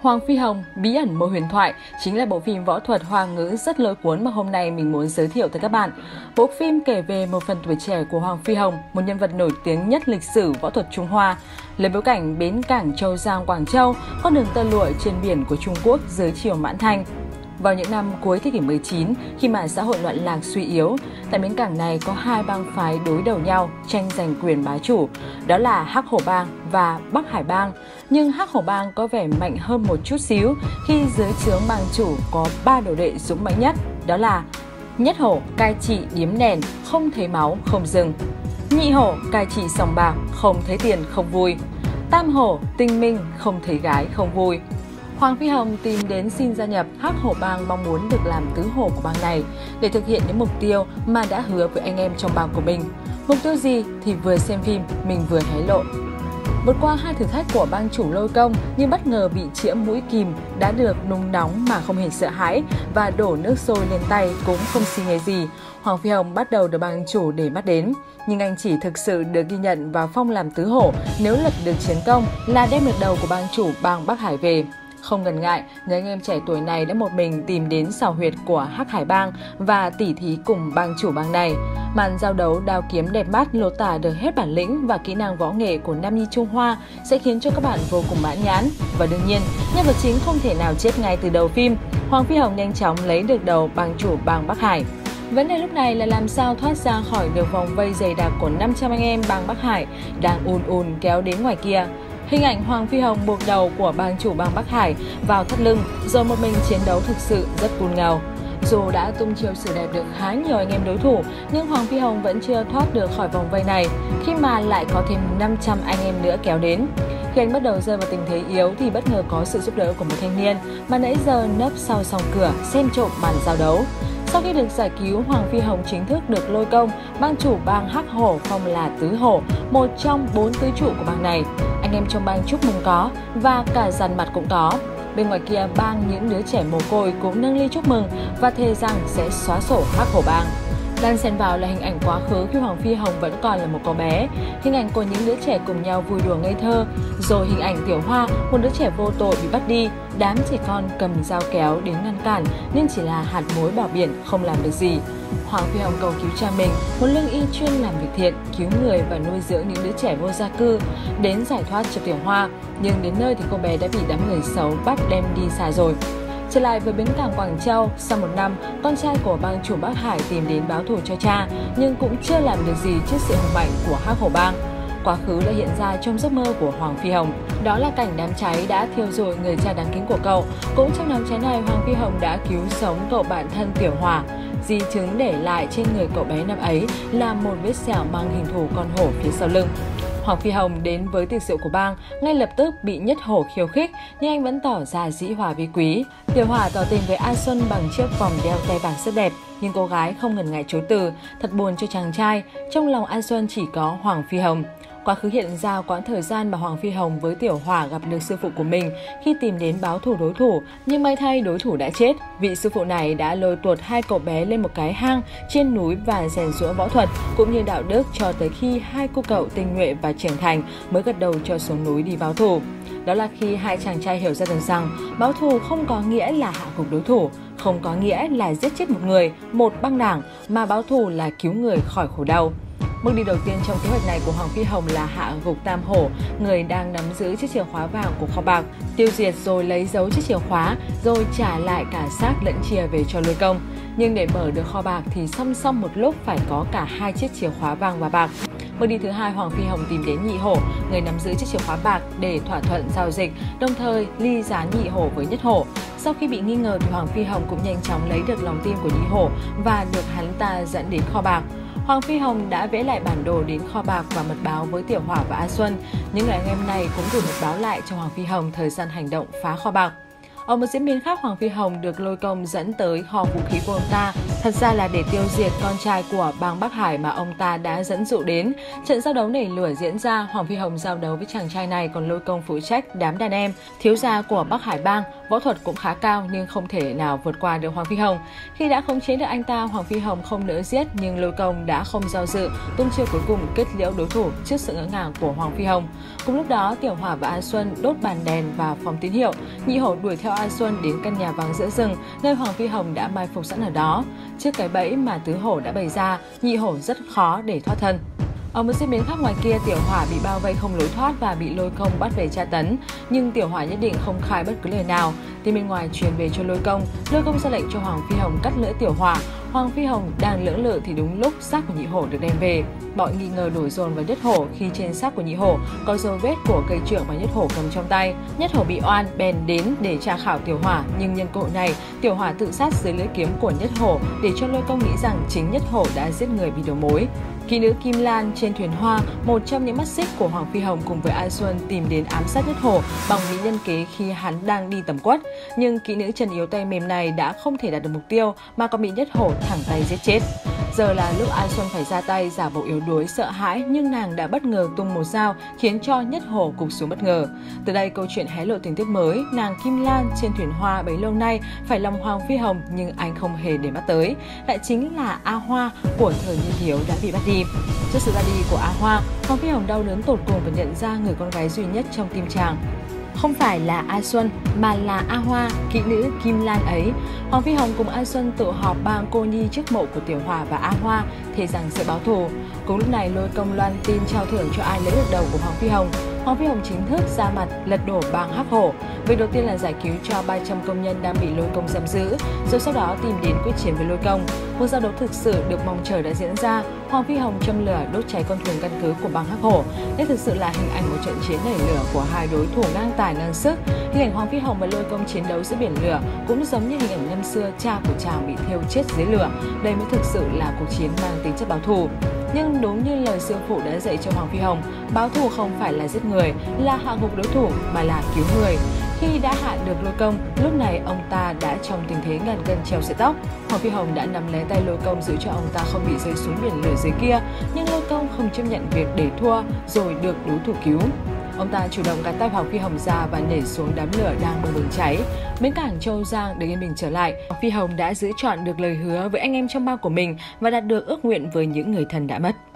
Hoàng Phi Hồng, Bí ẩn mô huyền thoại chính là bộ phim võ thuật hoa ngữ rất lôi cuốn mà hôm nay mình muốn giới thiệu tới các bạn. Bộ phim kể về một phần tuổi trẻ của Hoàng Phi Hồng, một nhân vật nổi tiếng nhất lịch sử võ thuật Trung Hoa. Lấy bối cảnh bến cảng Châu Giang, Quảng Châu, con đường tơ lụa trên biển của Trung Quốc dưới triều Mãn Thanh. Vào những năm cuối thế kỷ 19, khi mà xã hội loạn lạc suy yếu, tại bến cảng này có hai bang phái đối đầu nhau tranh giành quyền bá chủ, đó là Hắc Hổ Bang và Bắc Hải Bang. Nhưng Hắc Hổ Bang có vẻ mạnh hơn một chút xíu khi dưới trướng bang chủ có 3 đồ đệ dũng mãnh nhất, đó là Nhất Hổ cai trị điếm đèn, không thấy máu không dừng. Nhị Hổ cai trị sòng bạc, không thấy tiền không vui. Tam Hổ tinh minh, không thấy gái không vui. Hoàng Phi Hồng tìm đến xin gia nhập Hắc Hổ Bang, mong muốn được làm tứ hổ của bang này để thực hiện những mục tiêu mà đã hứa với anh em trong bang của mình. Mục tiêu gì thì vừa xem phim mình vừa hé lộ. Vượt qua hai thử thách của bang chủ Lôi Công nhưng bất ngờ bị chĩa mũi kìm, đã được nung nóng mà không hề sợ hãi và đổ nước sôi lên tay cũng không suy nghĩ gì. Hoàng Phi Hồng bắt đầu được bang chủ để mắt đến, nhưng anh chỉ thực sự được ghi nhận và phong làm tứ hổ nếu lập được chiến công là đem được đầu của bang chủ bang Bắc Hải về. Không ngần ngại, người anh em trẻ tuổi này đã một mình tìm đến xào huyệt của Hắc Hải Bang và tỉ thí cùng bang chủ bang này. Màn giao đấu đao kiếm đẹp mắt lột tả được hết bản lĩnh và kỹ năng võ nghệ của nam nhi Trung Hoa sẽ khiến cho các bạn vô cùng mãn nhãn. Và đương nhiên, nhân vật chính không thể nào chết ngay từ đầu phim. Hoàng Phi Hồng nhanh chóng lấy được đầu bang chủ bang Bắc Hải. Vấn đề lúc này là làm sao thoát ra khỏi được vòng vây dày đặc của 500 anh em bang Bắc Hải đang ùn ùn kéo đến ngoài kia. Hình ảnh Hoàng Phi Hồng buộc đầu của bang chủ bang Bắc Hải vào thắt lưng rồi một mình chiến đấu thực sự rất cool ngầu. Dù đã tung chiêu sử đẹp được khá nhiều anh em đối thủ, nhưng Hoàng Phi Hồng vẫn chưa thoát được khỏi vòng vây này khi mà lại có thêm 500 anh em nữa kéo đến. Khi anh bắt đầu rơi vào tình thế yếu thì bất ngờ có sự giúp đỡ của một thanh niên mà nãy giờ nấp sau song cửa xem trộm màn giao đấu. Sau khi được giải cứu, Hoàng Phi Hồng chính thức được Lôi Công, bang chủ bang Hắc Hổ, phong là tứ hổ, một trong 4 tứ trụ của bang này. Anh em trong bang chúc mừng có và cả dằn mặt cũng có. Bên ngoài kia, bang những đứa trẻ mồ côi cũng nâng ly chúc mừng và thề rằng sẽ xóa sổ Hắc Hổ Bang. Đan xen vào là hình ảnh quá khứ khi Hoàng Phi Hồng vẫn còn là một cô bé, hình ảnh của những đứa trẻ cùng nhau vui đùa ngây thơ, rồi hình ảnh Tiểu Hoa, một đứa trẻ vô tội bị bắt đi, đám trẻ con cầm dao kéo đến ngăn cản nhưng chỉ là hạt muối bỏ biển, không làm được gì. Hoàng Phi Hồng cầu cứu cha mình, một lương y chuyên làm việc thiện, cứu người và nuôi dưỡng những đứa trẻ vô gia cư, đến giải thoát cho Tiểu Hoa, nhưng đến nơi thì cô bé đã bị đám người xấu bắt đem đi xa rồi. Trở lại với bến cảng Quảng Châu, sau một năm, con trai của bang chủ Bắc Hải tìm đến báo thù cho cha, nhưng cũng chưa làm được gì trước sự hùng mạnh của Hắc Hổ Bang. Quá khứ lại hiện ra trong giấc mơ của Hoàng Phi Hồng. Đó là cảnh đám cháy đã thiêu rụi người cha đáng kính của cậu. Cũng trong đám cháy này, Hoàng Phi Hồng đã cứu sống cậu bạn thân Tiểu Hỏa. Di chứng để lại trên người cậu bé năm ấy là một vết sẹo mang hình thù con hổ phía sau lưng. Hoàng Phi Hồng đến với tiệc rượu của bang, ngay lập tức bị Nhất Hổ khiêu khích, nhưng anh vẫn tỏ ra dĩ hòa vi quý. Tiểu Hỏa tỏ tình với An Xuân bằng chiếc vòng đeo tay vàng rất đẹp, nhưng cô gái không ngần ngại chối từ. Thật buồn cho chàng trai, trong lòng An Xuân chỉ có Hoàng Phi Hồng. Quá khứ hiện ra quãng thời gian mà Hoàng Phi Hồng với Tiểu Hỏa gặp được sư phụ của mình khi tìm đến báo thù đối thủ, nhưng may thay đối thủ đã chết. Vị sư phụ này đã lôi tuột hai cậu bé lên một cái hang trên núi và rèn giũa võ thuật cũng như đạo đức cho tới khi hai cô cậu tinh nhuệ và trưởng thành mới gật đầu cho xuống núi đi báo thù. Đó là khi hai chàng trai hiểu ra được rằng báo thù không có nghĩa là hạ gục đối thủ, không có nghĩa là giết chết một người, một băng đảng, mà báo thù là cứu người khỏi khổ đau. Bước đi đầu tiên trong kế hoạch này của Hoàng Phi Hồng là hạ gục Tam Hổ, người đang nắm giữ chiếc chìa khóa vàng của kho bạc, tiêu diệt rồi lấy dấu chiếc chìa khóa, rồi trả lại cả xác lẫn chìa về cho Lôi Công. Nhưng để mở được kho bạc thì song song một lúc phải có cả hai chiếc chìa khóa vàng và bạc. Bước đi thứ hai, Hoàng Phi Hồng tìm đến Nhị Hổ, người nắm giữ chiếc chìa khóa bạc để thỏa thuận giao dịch, đồng thời ly gián Nhị Hổ với Nhất Hổ. Sau khi bị nghi ngờ thì Hoàng Phi Hồng cũng nhanh chóng lấy được lòng tin của Nhị Hổ và được hắn ta dẫn đến kho bạc. Hoàng Phi Hồng đã vẽ lại bản đồ đến kho bạc và mật báo với Tiểu Hỏa và An Xuân. Những người anh em này cũng gửi mật báo lại cho Hoàng Phi Hồng thời gian hành động phá kho bạc. Ở một diễn biến khác, Hoàng Phi Hồng được Lôi Công dẫn tới kho vũ khí của ông ta Thật ra là để tiêu diệt con trai của bang Bắc Hải mà ông ta đã dẫn dụ đến. Trận giao đấu nảy lửa diễn ra, Hoàng Phi Hồng giao đấu với chàng trai này, còn Lôi Công phụ trách đám đàn em. Thiếu gia của Bắc Hải bang, võ thuật cũng khá cao nhưng không thể nào vượt qua được Hoàng Phi Hồng. Khi đã khống chế được anh ta, Hoàng Phi Hồng không nỡ giết nhưng Lôi Công đã không do dự, tung chiêu cuối cùng kết liễu đối thủ trước sự ngỡ ngàng của Hoàng Phi Hồng. Cùng lúc đó, Tiểu Hỏa và A Xuân đốt bàn đèn và phóng tín hiệu. Nhị Hổ đuổi theo A Xuân đến căn nhà vắng giữa rừng, nơi Hoàng Phi Hồng đã mai phục sẵn ở đó. Trước cái bẫy mà Tứ Hổ đã bày ra, Nhị Hổ rất khó để thoát thân. Ở một diễn biến khác ngoài kia, Tiểu Hỏa bị bao vây không lối thoát và bị Lôi Công bắt về tra tấn, nhưng Tiểu Hỏa nhất định không khai bất cứ lời nào. Tin bên ngoài truyền về cho Lôi Công ra lệnh cho Hoàng Phi Hồng cắt lưỡi Tiểu Hỏa. Hoàng Phi Hồng đang lưỡng lự thì đúng lúc xác của Nhị Hổ được đem về. Mọi nghi ngờ đổ dồn vào Nhất Hổ khi trên xác của Nhị Hổ có dấu vết của cây trượng mà Nhất Hổ cầm trong tay. Nhất Hổ bị oan bèn đến để tra khảo Tiểu Hỏa, nhưng nhân cơ hội này, Tiểu Hỏa tự sát dưới lưỡi kiếm của Nhất Hổ để cho Lôi Công nghĩ rằng chính Nhất Hổ đã giết người vì đầu mối. Kỹ nữ Kim Lan trên thuyền hoa, một trong những mắt xích của Hoàng Phi Hồng cùng với A Xuân tìm đến ám sát Nhất Hổ bằng mỹ nhân kế khi hắn đang đi tẩm quất. Nhưng kỹ nữ chân yếu tay mềm này đã không thể đạt được mục tiêu mà còn bị Nhất Hổ thẳng tay giết chết. Giờ là lúc A Xuân phải ra tay giả bộ yếu đuối sợ hãi, nhưng nàng đã bất ngờ tung một dao khiến cho Nhất Hổ gục xuống bất ngờ. Từ đây câu chuyện hé lộ tình tiết mới, nàng Kim Lan trên thuyền hoa bấy lâu nay phải lòng Hoàng Phi Hồng nhưng anh không hề để mắt tới. Lại chính là A Hoa của thời niên thiếu đã bị bắt đi. Trước sự ra đi của A Hoa, Hoàng Phi Hồng đau đớn tột cùng và nhận ra người con gái duy nhất trong tim chàng không phải là A Xuân mà là A Hoa, kỹ nữ Kim Lan ấy. Hoàng Phi Hồng cùng A Xuân tụ họp bang cô nhi trước mộ của Tiểu Hỏa và A Hoa, thề rằng sẽ báo thù. Cùng lúc này, Lôi Công loan tin trao thưởng cho ai lấy được đầu của Hoàng Phi Hồng. Hoàng Phi Hồng chính thức ra mặt lật đổ bang Hắc Hổ. Việc đầu tiên là giải cứu cho 300 công nhân đang bị Lôi Công giam giữ, rồi sau đó tìm đến quyết chiến với Lôi Công. Một giao đấu thực sự được mong chờ đã diễn ra. Hoàng Phi Hồng châm lửa đốt cháy con thuyền căn cứ của bang Hắc Hổ. Đây thực sự là hình ảnh một trận chiến nảy lửa của hai đối thủ ngang tài ngang sức. Hình ảnh Hoàng Phi Hồng và Lôi Công chiến đấu giữa biển lửa cũng giống như hình ảnh năm xưa cha của chàng bị thiêu chết dưới lửa. Đây mới thực sự là cuộc chiến mang tính chất báo thù. Nhưng đúng như lời sư phụ đã dạy cho Hoàng Phi Hồng, báo thù không phải là giết người, là hạ gục đối thủ mà là cứu người. Khi đã hạ được Lôi Công, lúc này ông ta đã trong tình thế ngàn cân treo sợi tóc. Hoàng Phi Hồng đã nắm lấy tay Lôi Công giữ cho ông ta không bị rơi xuống biển lửa dưới kia, nhưng Lôi Công không chấp nhận việc để thua rồi được đối thủ cứu. Ông ta chủ động gạt tay Hoàng Phi Hồng ra và nhảy xuống đám lửa đang bừng bừng cháy. Bến cảng Châu Giang được yên bình trở lại. Hoàng Phi Hồng đã giữ trọn được lời hứa với anh em trong bang của mình và đạt được ước nguyện với những người thân đã mất.